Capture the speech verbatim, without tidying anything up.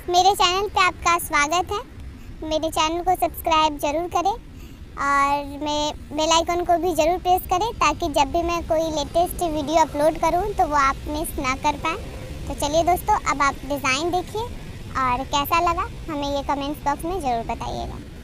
मेरे चैनल पे आपका स्वागत है। मेरे चैनल को सब्सक्राइब ज़रूर करें और मैं बेल आइकन को भी ज़रूर प्रेस करें ताकि जब भी मैं कोई लेटेस्ट वीडियो अपलोड करूं तो वो आप मिस ना कर पाएँ। तो चलिए दोस्तों, अब आप डिज़ाइन देखिए और कैसा लगा हमें ये कमेंट्स बॉक्स में ज़रूर बताइएगा।